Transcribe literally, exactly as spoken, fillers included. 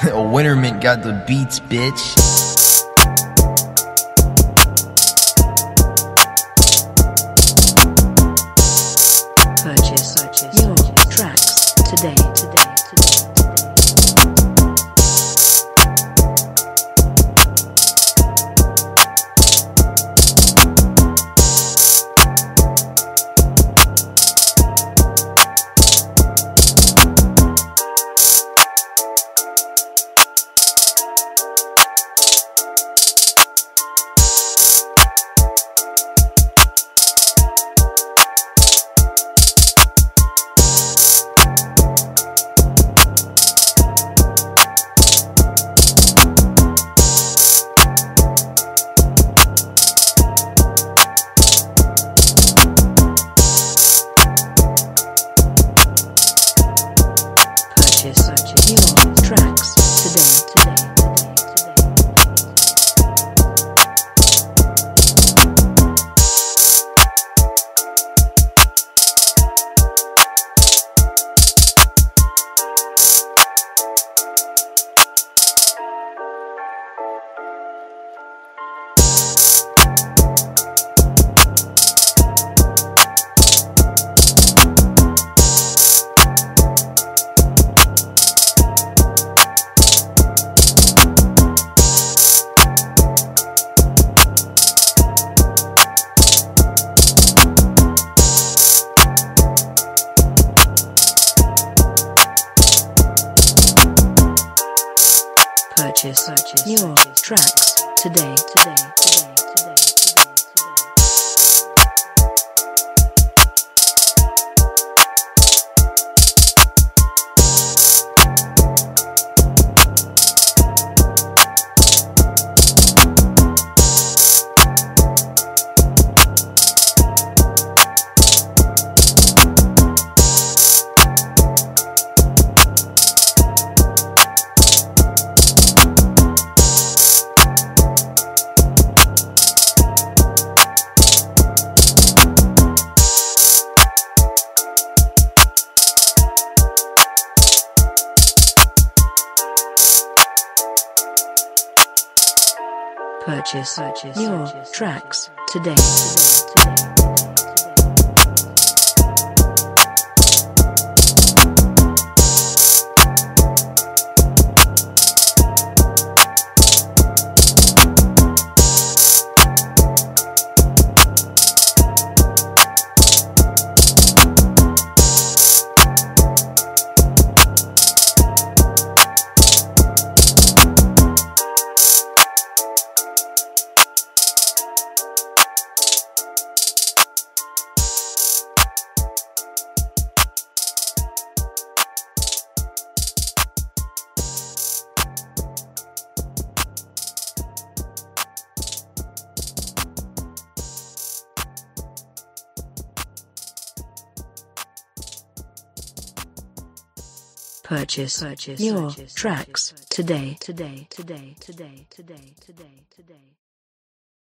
Wint three mint got the beats, bitch. Purchase, purchase your tracks today, today, today. Purchase your tracks today, today, today, Purchase, purchase your tracks today, today, today, today, today, Purchase, purchase your tracks today, today, today. Purchase, purchase your tracks today, today, today, today, today, today, today.